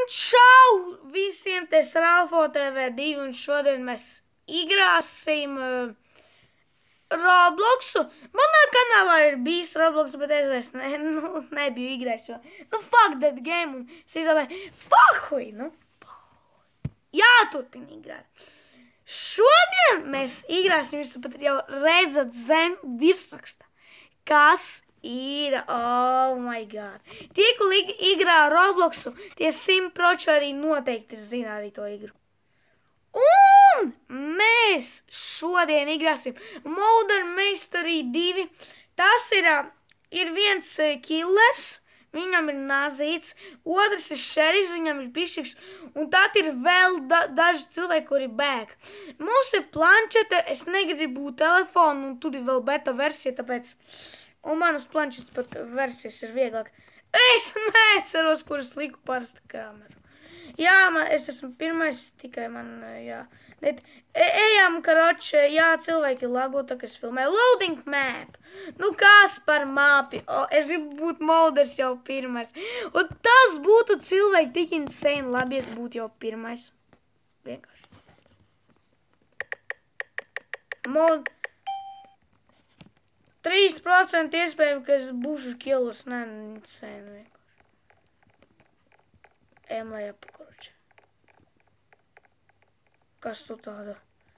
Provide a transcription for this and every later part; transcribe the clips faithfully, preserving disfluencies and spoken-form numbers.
čau visiem, te ir Ralfo T V divi un šodien mēs igrāsim uh, Robloxu. Manā kanālā ir bijis Roblox, bet es vairs ne, nu, nebiju igrājis, jo, nu, fuck that game, un es izdomāju, pahuj, nu, pahuj. Jāturpina igrāt. Šodien mēs igrāsim, jūs pat jau redzat zem virsraksta, kas ir, oh my god. Tie, kur igrā Robloxu, tie simt procentu arī noteikti zina arī to igru. Un mēs šodien igrāsim Modern Mystery divi. Tas ir, ir viens killers, viņam ir nazīts, otrs ir šerifs, viņam ir bišķiks, un tad ir vēl da daži cilvēki, kuri bēg. Mums ir planšete, es negribu telefonu, un tur ir vēl beta versija, tāpēc, un man uz planšetes pat versijas ir vieglāk. Es neatceros, kuras liku parasta kameru. Jā, man, es esmu pirmais, tikai man, jā. E, ejam, karoče, jā, cilvēki lago, tā, ka es filmēju. Loading map. Nu, kas par mapi? O, es gribu būt Molders jau pirmais. Un tas būtu cilvēki tik insane labi, es būtu jau pirmais. Vienkārši. Mold... trīs procenti iespējami, ka es būšu killers. Nē, insane vienkārši. Ejam lejā pakoruči. Kas tu tāda?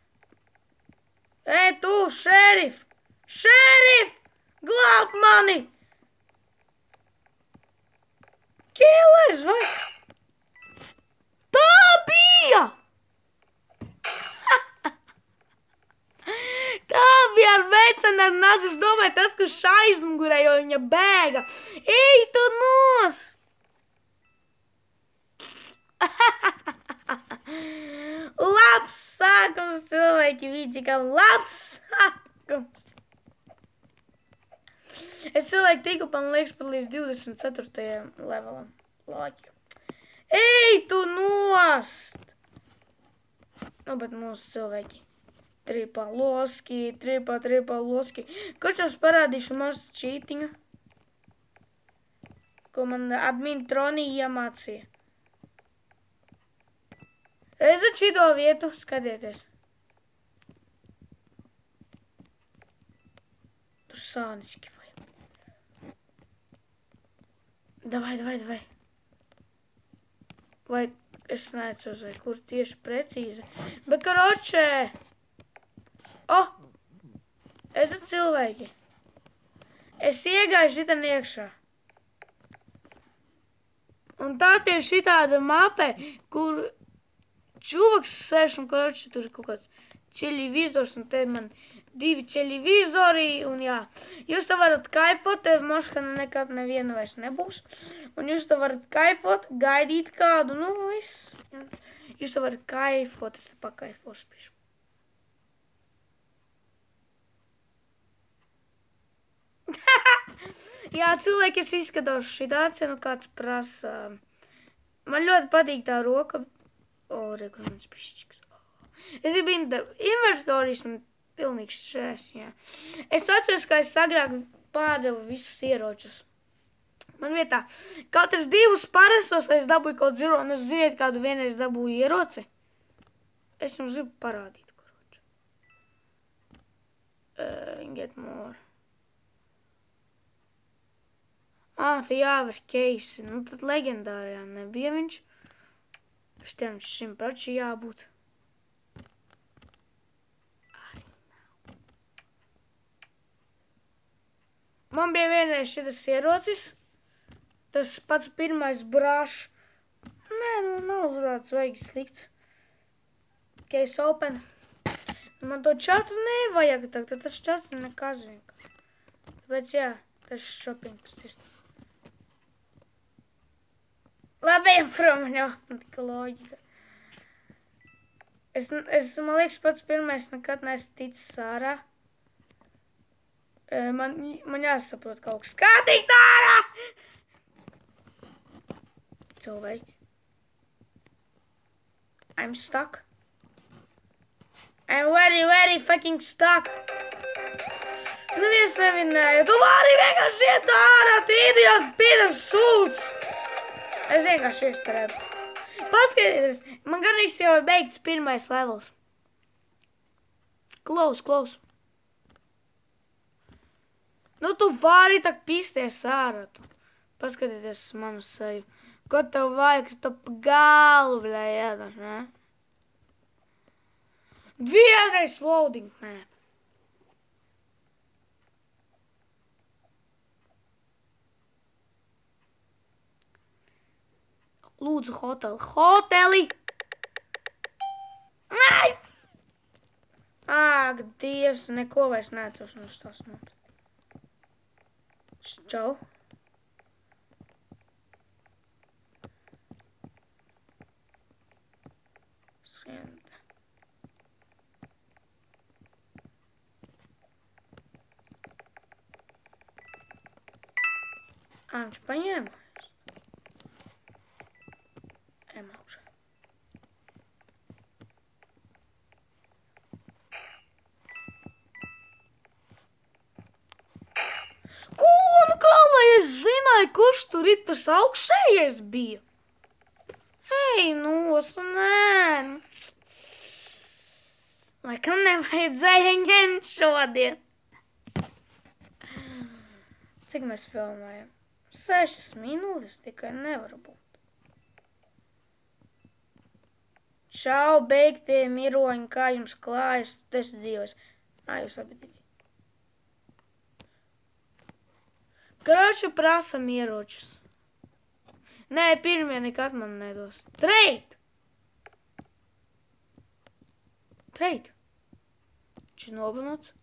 Ej, tu, šerif! Šerif! Glāb mani! Killers, vai? Tā bija! Tā bija ar vecenu ar nazis, domāju, tas, kurš aizmugurē, jo viņa bēga. Ej, tu nos! Labs sākums, cilvēki, vīdžikam, labs sākums. Es cilvēki tiku, man liekas, pat līdz divdesmit ceturtajam levelam. Laika. Ej, tu nost! Nu, bet mūsu cilvēki. Tripā loski, tripā, tripā loski. Kurš jums parādīšu mazu čītiņu? Ko man admin Tronī iemācīja. Redzat šito vietu? Skatieties. Tur sāniski vai. Davai, davai, davai. Vai es neatceros, vai kur tieši precīzi. Bet, karoče! O! Redzat cilvēki? Es iegāju šitan iekšā. Un tā tieši šitāda mapē, kur čuvaks sēž un karoči tur ir kaut kāds televizors un te man divi televizori un jā. Jūs te varat kaipot, te moškana nekad neviena vairs nebūs. Un jūs te varat kaipot, gaidīt kādu, nu viss. Jūs te varat kaifot, es te pakaifošu pišu. Jā, cilvēki, es izskatos šitāds, ja nu kāds prasa. Man ļoti patīk tā roka. O, rekur mans pišķiks. Es gribu inventorijs, man pilnīgs šķēs, jā. Es atceros, ka es agrāk pārdevu visus ieročus. Man vietā, katrs divus parastos, lai es dabūju kaut zero, un es ziniet, kādu vienreiz dabūju ieroci. Es jums gribu parādīt, karoči. Uh, get more. Ah, te jāver keisi. Nu, tad legendārajā nebija viņš. Šitiem šim prači jābūt. Man bija vienreiz šitas ierocis. Tas pats pirmais brāšs. Nē, nu nav tāds vajag slikts. Case open. Man to čatu nevajag tagad, tad tas čats nekas vienkārši. Tāpēc jā, tas shopping sistēma. Labi, prom, jau, tika loģika. Es, es, man liekas, pats pirmais nekad neesmu ticis ārā. Man, man jāsaprot kaut kas. Kā tikt ārā? Cilvēki. I'm stuck. I'm very, very fucking stuck. Nu, viens nevinēja. Tu vari vienkārši iet ārā, tu idiot, pīdam sūds. Es vienkārši iestrēbu. Paskatieties, man gan īsti jau ir beigts pirmais levels. Klaus, klaus. Nu tu vari tak pisties ārā tu. Paskatieties uz manu seju. Ko tev vajag, es tev pa galvu, bļā, jādās, ne? Vienreiz loading, nē. Lūdzu, hoteli. Hoteli! Ai! Āk, Dievs, neko vairs neatceros no tās mums. Čau. Skrienta. Ā, viņš paņēma. Ejam augšā. Ko, nu kā lai es zināju, kurš tur ir tas augšējais bija? Hei, nos, nē. Laikam nevajadzēja ņemt šodien. Cik mēs filmējam? Sešas minūtes tikai nevar būt. Čau, beigtie miroņi, kā jums klājas, tu esi dzīvos. Ā, jūs abi divi. Kroči prasam ieročus. Nē, pirmie nekad man nedos. Trade! Trade! Viņš ir nobanots.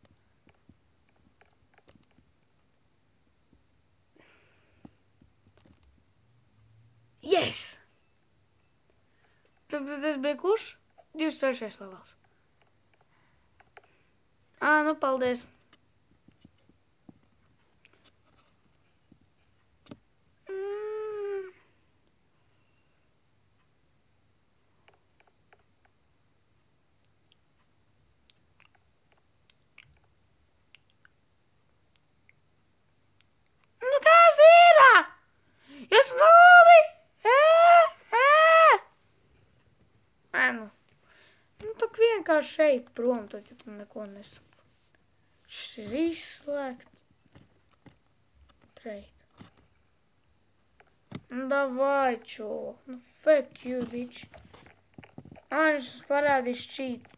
Yes! Tad tas bija kurš? divdesmit trešais levels. Ā, nu paldies. Mm. Nu kas ir? Jūs novi! Nu, nu tak vienkārši šeit prom, tad ja tu neko nesaproti. Šis ir izslēgts. Trade. Nu, davai, čovak. Nu, fuck you, bitch. Ā, viņš mums parādīs cheat.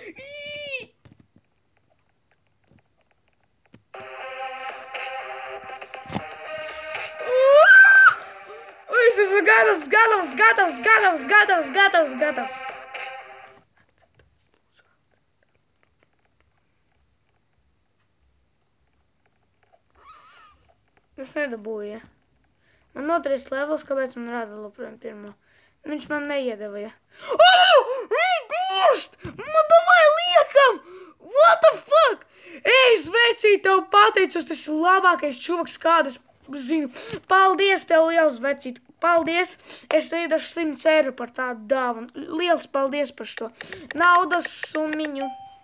Es esmu gatavs, gatavs, gatavs, gatavs, gatavs, gatavs, gatavs. Es nedabūju, ja. Man notrīs levels, kāpēc man rāda labprājām pirmo. Viņš man neiedeva, ja. Oh! Viņi gūst! Man domāja liekam! What the fuck? Es vecīt tev pateicos, tas ir labākais čuvaks, kādus zinu. Paldies tev liels, vecīt. Paldies. Es te iedašu simts eiro par tādu dāvanu. Liels paldies par šo naudas summiņu.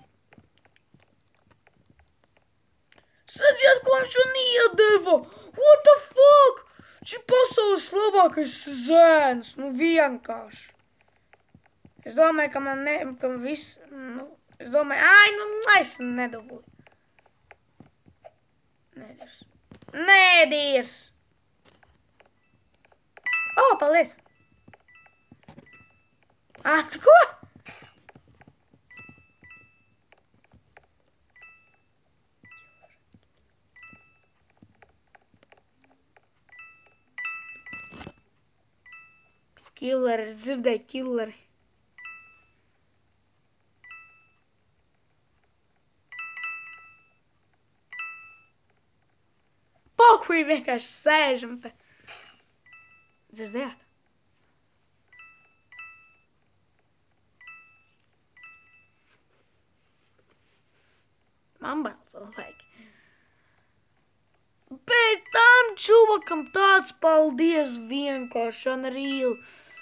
Sadziet, ko viņš man iedeva? What the fuck? Šī pasaules labākais zēns. Nu, vienkārši. Es domāju, ka man ne... ka viss... Nu, es domāju... Ai, nu, es nedabūju. Nedirs. Nedirs. O, paldies. Ā, tu ko? Killeri, es dzirdēju killeri. Pohuj, vienkārši sēžam te. Dzirdējāt? Man bail cilvēki. Bet tam čuvakam tāds paldies vienkārši, unreal.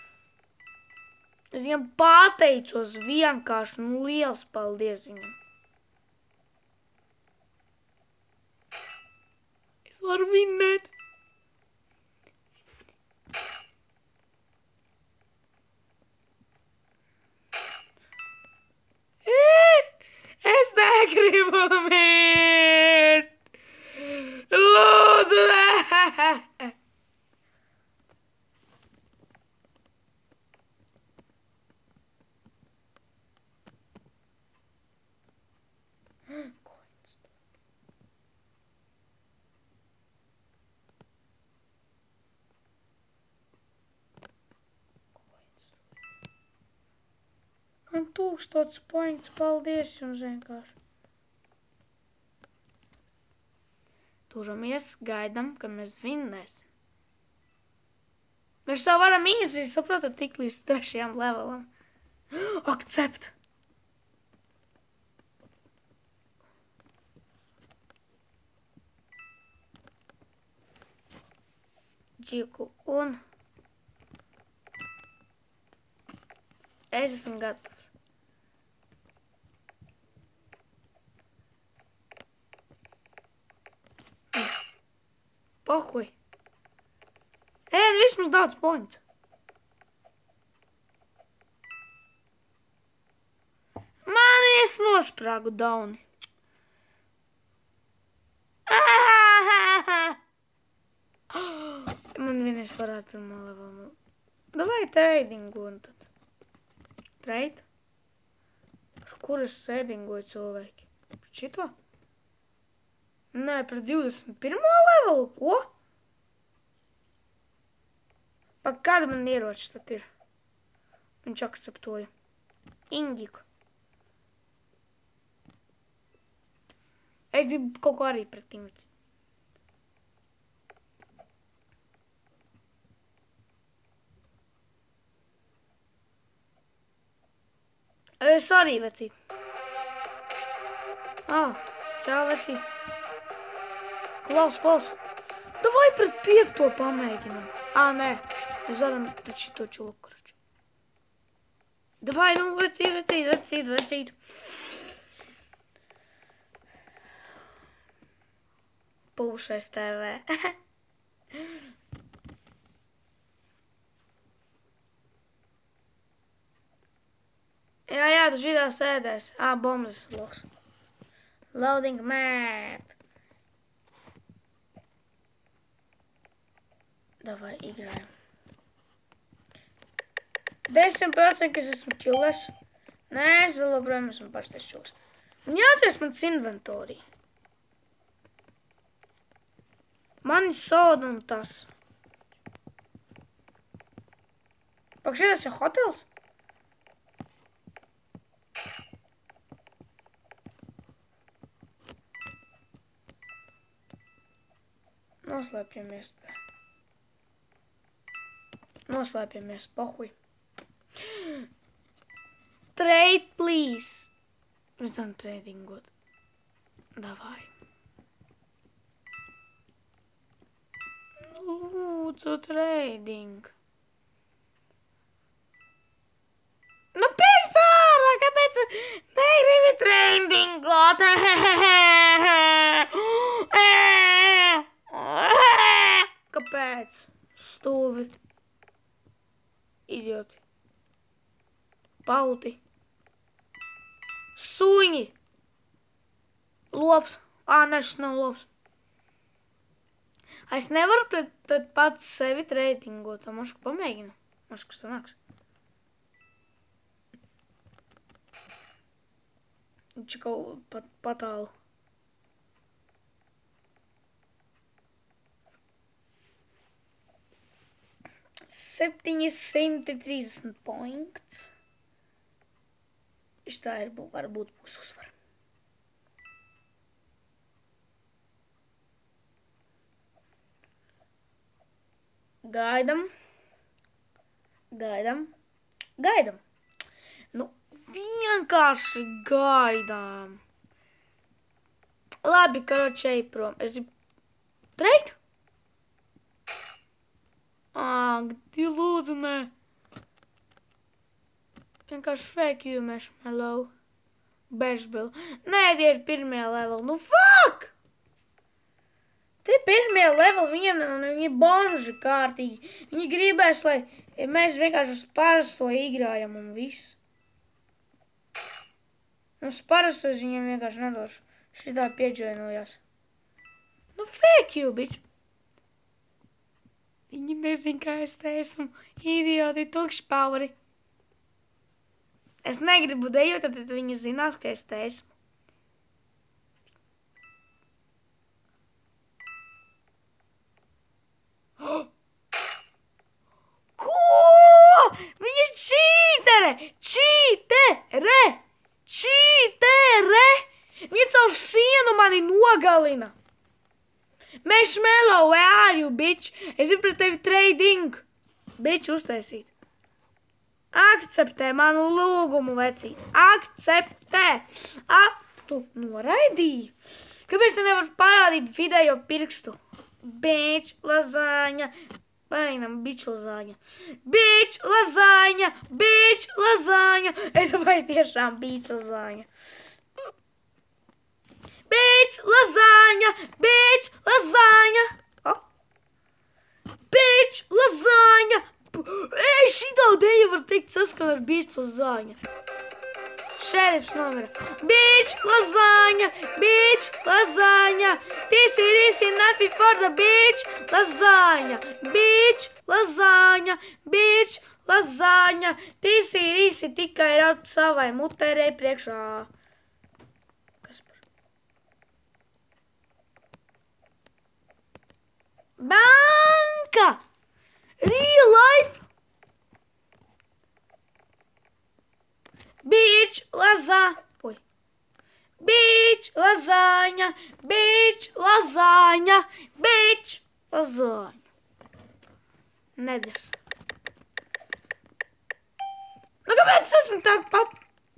Es viņam pateicos vienkārši, nu liels paldies viņam. Es varu vinnēt. nomirt! Lūdzu, nē! Man tūkstots points, paldies jums vienkārši. Turamies, gaidam, kad mēs vinnēsim. Mēs tā varam īsi, saprotat, tik līdz trešajam levelam. Akcept! Džiku un... Es esmu gatavs. Pohuj. Ēd, vismaz daudz points. Man es nosprāgu dauni. Man vienreiz parāda pirmā levelu. Davai tradingu un tad. Trade? Kur es tradingoju cilvēki? Pret šito? Nē, pret divdesmit pirmo levelu? Ko? Par kāda man ieroči tad ir? Viņš akceptoja. Indiku. Es gribu kaut ko arī pret viņu. Es arī, vecīt. Ah, čau, vecīt. Klaus, klaus. Davai pret piekto pamēģinam. Ā, nē. Mēs varam pret šito čoku. Davai, nu, vecīt, vecīt, vecīt, vecīt. Pūšais T V. Jā, jā, tu šitā sēdēs. Ā, bombas loks. Loading map. Davai, igrājam. desmit procenti, kas esmu killers. Nē, es vēl joprojām esmu parstais čūks. Un jāatceras mans inventorī. Mani soda un tas. Pak šitas ir hotels? Noslēpjamies te. Noslēpjamies, pohuj. Trade, please. Mēs varam tradingot. Davai. Lūdzu, trading. Nu, persāra, kāpēc negribi tradingot? Kāpēc? Stūvi. Idioti. Pauti. Suņi. Lops. Ā, ne, šis nav lops. Es nevaru pret, pret pats sevi tradingot. Mašku pamēģinu. Mašku sanāks. Viņš kaut pat patālu. septiņsimt trīsdesmit points. Šitā ir varbūt būs uzvara. Gaidam. Gaidam. Gaidam. Nu, vienkārši gaidām. Labi, karoči, ej prom. Es gribu... Trade? Ā, ti lūdzu, nē. Vienkārši fake you, marshmallow. Bežbill. Nē, tie ir pirmie level. Nu, fuck! Tie pirmie level, viņiem, viņi bonži kārtīgi. Viņi gribēs, lai mēs vienkārši uz parasto igrājam un viss. Uz parastos viņiem vienkārši nedošu. Šitā pieģoinojās. Nu, fake you, bitch. Viņi nezin, kā es te esmu. Idioti, tukšpauri. Es negribu dejot, tad viņi zinās, ka es te esmu. Ko? Viņa ir čītere! Čītere! Čītere! Viņa caur sienu mani nogalina! Marshmallow, where are you, bitch? Es ir pret tevi trading. Bitch, uztaisīt. Akceptē manu lūgumu, vecīt. Akceptē. A, tu noraidīji? Kāpēc te nevar parādīt vidējo pirkstu? Bitch, lazāņa. Painam, bitch, lazāņa. Bitch, lazāņa. Bitch, lazāņa. Es vai tiešām bitch, lazāņa. Bitch, lasagna, bitch, lasagna. Oh. Bitch, lasagna. Ei, šitā dēļa var teikt saskan ar bitch, lasagna. Šerifs nomira. Bitch, lasagna, bitch, lasagna. This is enough for the bitch, lasagna. Bitch, lasagna, bitch, lasagna. This is tikai raut savai mutērei priekšā. Banka! Real life! Bitch, lasagna! Oi. Bitch, lasagna! Bitch, lasagna! Bitch, lasagna! Nedars. Nu, kāpēc es esmu tā pat?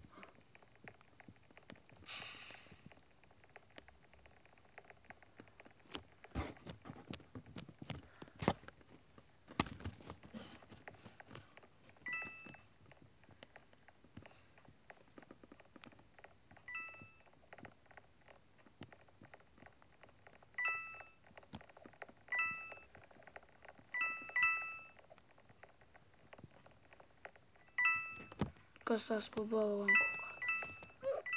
Kas tas pa balonu kaut kādā?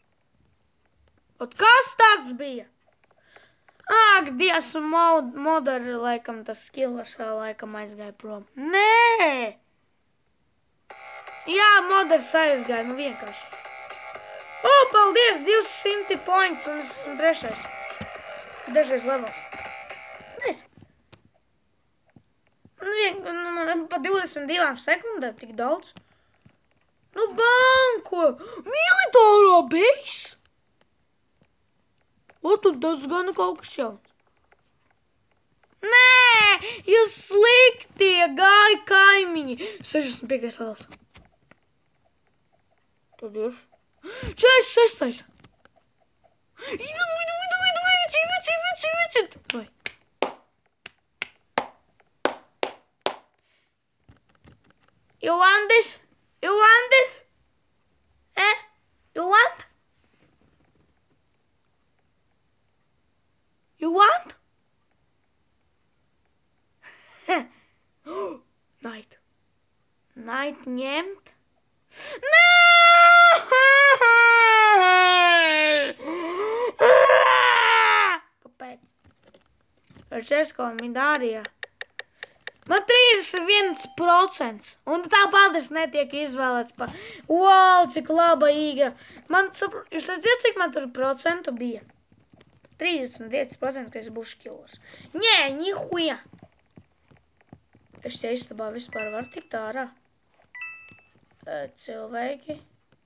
Ot kas tas bija? Ak, Dievs, mod, modari, laikam, tas skills laikam aizgāja prom. Nē! Jā, modars aizgāja, nu vienkārši. O, paldies, divsimt points, un es esmu trešais. Trešais levels. Nice. Nu, vien, nu, pa divdesmit divām sekundēm, tik daudz. Nu, banko! Militārā base! O, tu tas gan kaut kas jauns. Nē! Jūs sliktie gāja kaimiņi! sešdesmit piektais levels. Tad ir. četrdesmit sestais. Idu, idu, idu, idu, idu, idu, idu, idu, idu. Vai. You want this? You want this? Eh? You want? You want? Night. Night ņemt? Nē! Kāpēc? Francesco un Midārija. Man trīsdesmit viens procents. Un tāpat es netiek izvēlēts pa... Wow, cik laba īga. Man, jūs redzat, cik man tur procentu bija? trīsdesmit viens procents, ka es būšu kilos. Nē, nihuja. Es te istabā vispār varu tikt ārā. Cilvēki.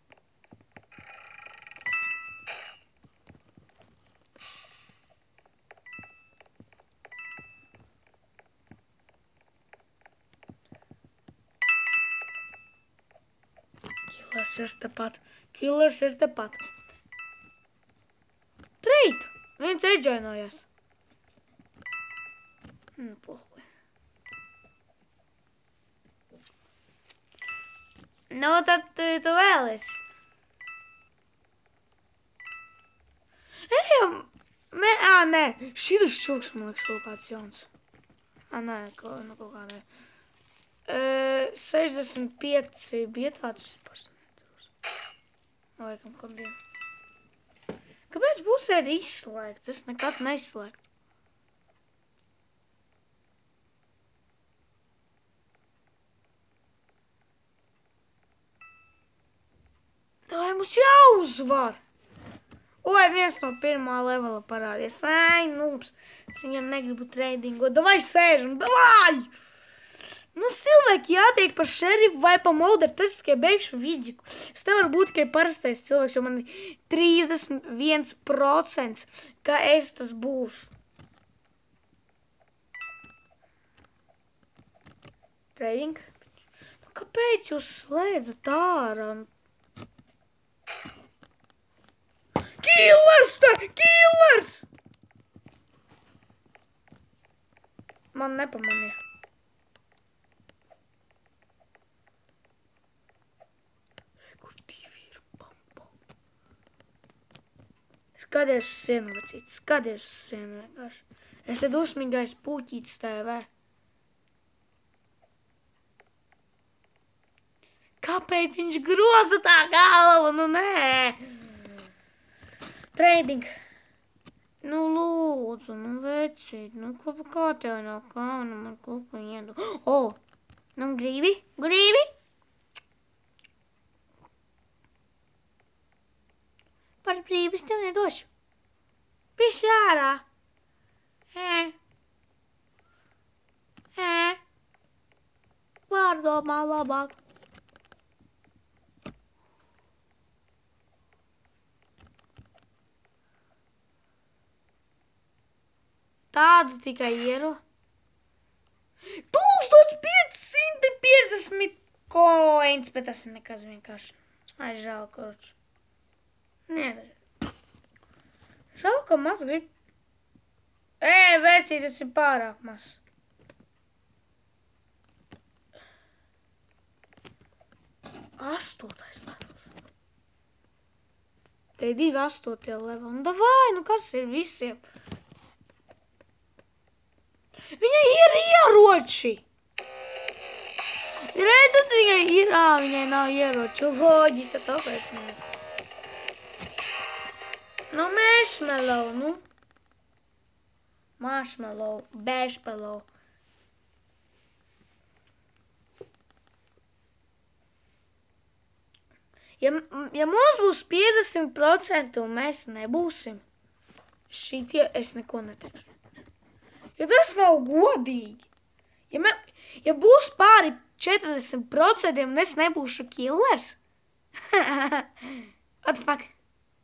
Killers ir tepat. Killers ir tepat. Trade! Viens eģainojās. Hmm, pohuj. Nu, tad tu, tu vēlies. Ejam! Mē, ā, nē. Šitas čuks, man liekas, kaut kāds jauns. Ā, nē, ko, nu, kaut kā nē. Uh, sešdesmit pieci bija tāds vispār. Laikam, kaut dienu. Kāpēc būs arī izslēgts? Es nekad neizslēgtu. Vai mums jāuzvar? Oi, viens no pirmā levela parādies. Ai, nūps. Es viņam negribu treidingot. Davai sēžam, davai! Nu, cilvēki jātiek par šerifu vai pa molderu. Tas tikai beigšu vidžiku. Es nevaru būt tikai parastais cilvēks, jo man ir trīsdesmit viens procents, ka es tas būšu. Treiding? Nu, kāpēc jūs slēdzat ārā? Killers! Tā! Killers! Man nepamanīja. Kur divi ir? Bam, bam. Skaties sienu, vecīt. Skaties sienu vienkārši. Es ir dusmīgais puķītis T V. Kāpēc viņš groza tā galvu? Nu, nē. Trading. Nu, lūdzu, nu, vecīt, nu, kā, kā tev nav kauna, man kaut ko iedu. O, nu, gribi, gribi? Par brīvas tev nedošu. Piši ārā. Ē. Ē. Pārdomā labāk. Tādu tikai iero. tūkstoš pieci simti piecdesmit coins, bet tas ir nekas vienkārši. Ai, žēl, koruč. Nē, žēl, ka maz grib. Ē, vecī, tas ir pārāk maz. Astotais levels. Te ir divi astotie level. Nu, davai, nu kas ir visiem? Viņai ir ieroči! Redzat, viņai ir, ā, viņai nav ieroči. Loģika, tāpēc ne. Nu, marshmallow, nu. Marshmallow, bešmallow. Ja, ja mums būs piecdesmit procenti un mēs nebūsim, šitie es neko neteikšu. Jo tas nav godīgi. Ja, me, ja būs pāri četrdesmit procenti un es nebūšu killers? What the fuck?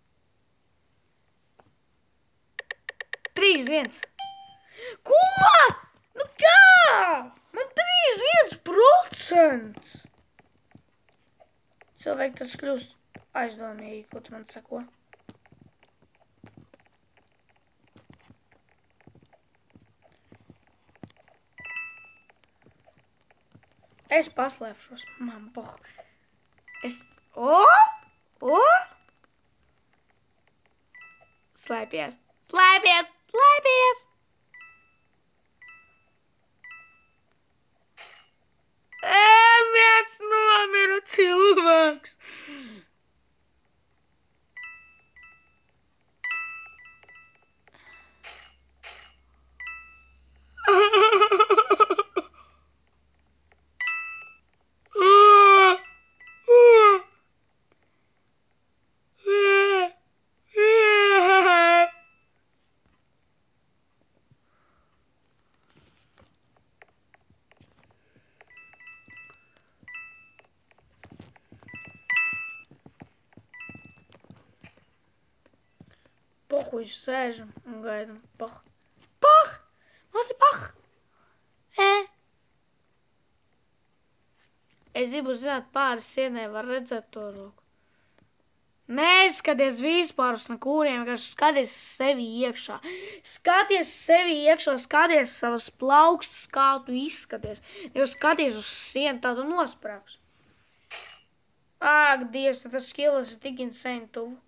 trīs viens. Ko? Nu kā? Man trīs viens procents. Cilvēki tas kļūst aizdomīgi, ko tu man sako. Es paslēpšos, man poh. Es... O! O! Slēpies, slēpies, slēpies! Ē, viens nomira cilvēks! Pohuļ sēžam un gaidam. Pah. Pah! Mums ir pah! Ē. Es gribu zināt, pāri sienai var redzēt to roku. Neskaties vispār uz nekūriem, vienkārši skaties sevi iekšā. Skaties sevi iekšā, skaties savas plaukstas, kā tu izskaties. Jo skaties uz sienu, tā tu nosprāks. Ak, Dievs, tas skills ir tik insane tuvu.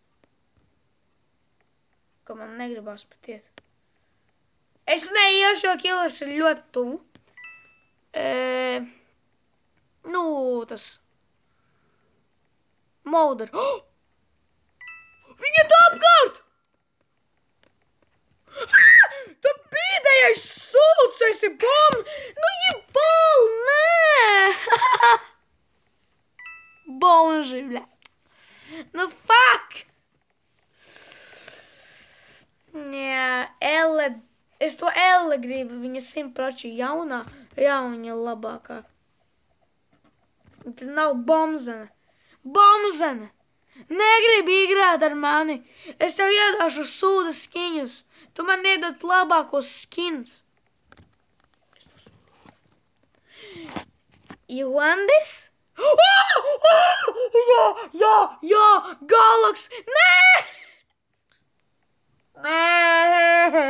Ka man negribās pat iet. Es neiešu, jo killers ir ļoti tuvu. E, nu, tas... Molder. Oh! Viņa tu apkārt! Tu bīdējais sūds, esi bom! Nu, jebal, nē! Bomži, bļa. Nu, fuck! Jā, Elle, es to Elle gribu, viņa simtproči jaunā, jā, viņa labākā. Tad nav Bomzene. Bomzene! Negribi igrāt ar mani. Es tev iedāšu sūda skiņus. Tu man iedot labākos skins. You want this? Oh! Oh! Jā, jā, jā! Galax! Nē! Nē!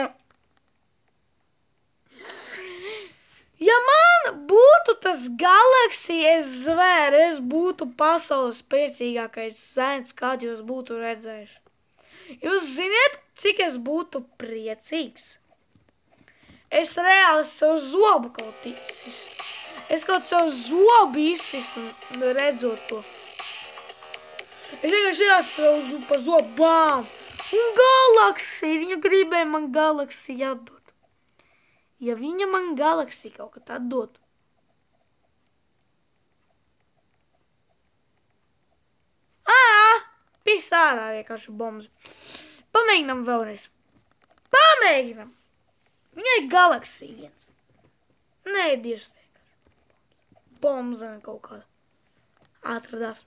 Ja man būtu tas Galaxy, es zvēru, es būtu pasaules priecīgākais zēns, kādu jūs būtu redzējuši. Jūs ziniet, cik es būtu priecīgs? Es reāli savu zobu kaut izsistu. Es kaut savu zobu izsistu redzot to. Es vienkārši jāsavu pa zobu, bām! Un Galaxy, viņa gribēja man Galaxy atdot. Ja viņa man Galaxy kaut kad atdotu. Ā, pis ārā vienkārši bombs. Pamēģinam vēlreiz. Pamēģinam. Viņai Galaxy viens. Nē, dievs vienkārši. Bombzene kaut kāda. Atradās.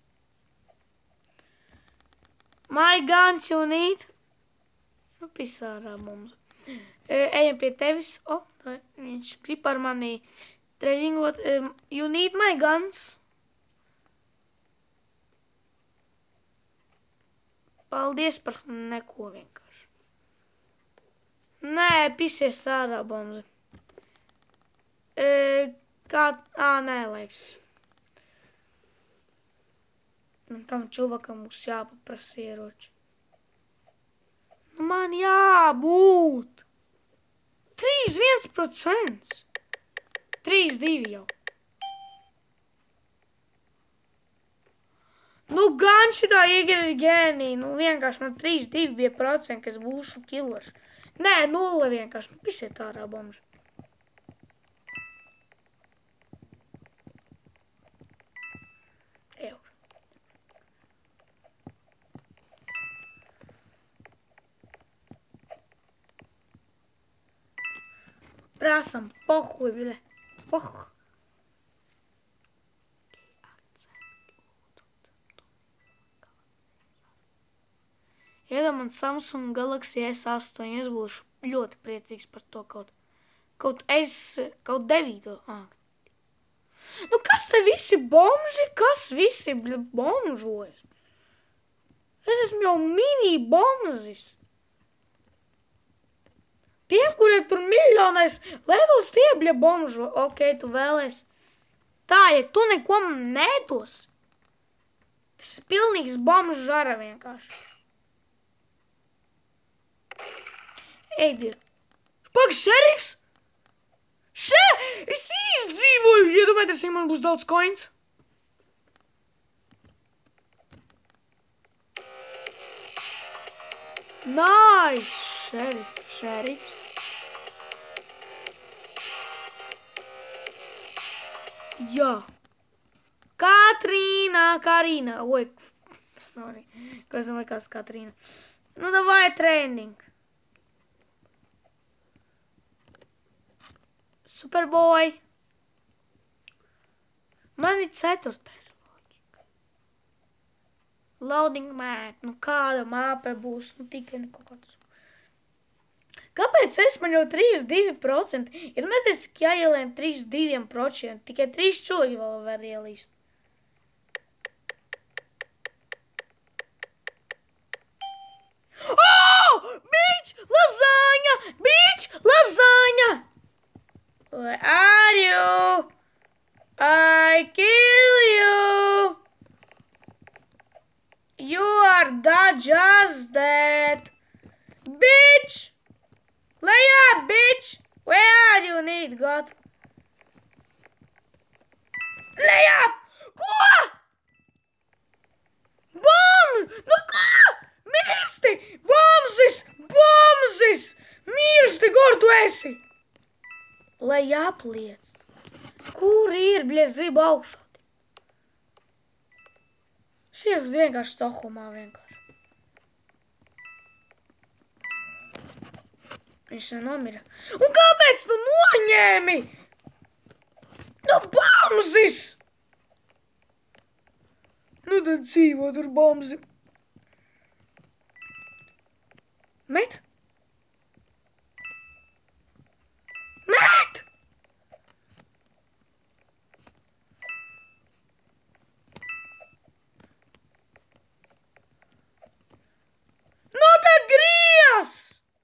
My guns you need. Nu, pis ārā bombs. Ejam pie tevis. O, oh, viņš grib ar mani treningot. Um, you need my guns. Paldies par neko vienkārši. Nē, pisies ārā, bomze. E, kā... Ā, nē, laiks. Tam čuvakam mums jāpaprasa ieroči. Nu, man jābūt. trīs viens procents. trīs divi jau. Nu, gan šitā iegri ir gēnija. Nu, vienkārši man trīs divi bija procenti, kas būšu killers. Nē, nulle vienkārši. Nu, pisiet ārā, bomži. Eju. Prasam, pohuj, bļa. Pohuj. Iedod man Samsung Galaxy S astoņi, es būšu ļoti priecīgs par to kaut, kaut S, kaut devīto. Ah. Nu, kas te visi bomži, kas visi bomžojas? Es esmu jau mini bomzis. Tiem, kuriem tur miljonais levels, tie bļa bomžo. Ok, tu vēlies. Tā, ja tu neko man nedos, tas ir pilnīgs bomžu žara vienkārši. Ej, Dieva. Pak, šerifs! Še! Es izdzīvoju! Iedomājieties, ja man būs daudz coins. Nice! Šerifs, šerifs. Jā. Katrīna, Karina. Oi, sorry. Kas man likās Katrīna. Nu, davai trending. Superboy. Man ir ceturtais loģika. Loading map. Nu, kāda māpe būs? Nu, tikai neko kāds. Kāpēc es man jau trīs divi procenti? Ir mediski jāielēm trīs divi procenti. Tikai trīs čuļi vēl var ielīst. Oh! Bitch! Lasagna! Bitch! Lasagna! Where are you? I kill you. You are da just dead. Bitch! Lay up, bitch! Where are you, need God? Lay up! Ko? Bum! Nu ko? Mēs! esi? Lai jāpliec. Kur ir, bļiet, zibu augšā? Šieks vienkārši Stokholmā vienkārši. Viņš nenomira. Un kāpēc tu noņēmi? Nu, bamzis! Nu, tad dzīvo tur bamzi. Met? Met! Nu, tad griez!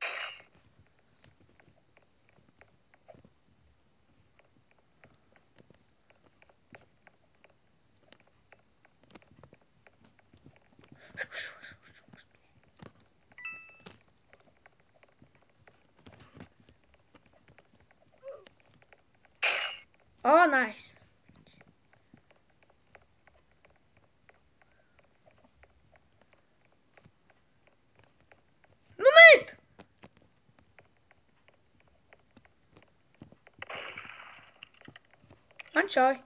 Oh, nice. Nu, met! Man šauj.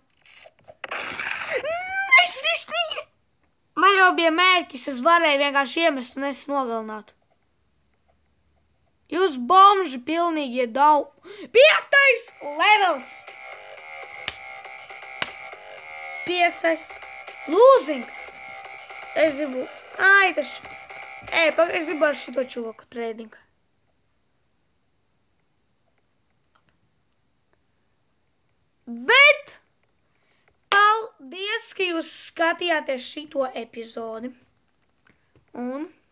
Es ristīgi! Man jau bija mērķis, es varēju vienkārši iemest un es nogalinātu. Jūs bomži pilnīgi iedau. Piektais levels! Piektais. Losing. Es gribu... Ai, tas... Ej, pagaid, es gribu ar šito čuvaku trading. Bet... Paldies, ka jūs skatījāties šito epizodi. Un...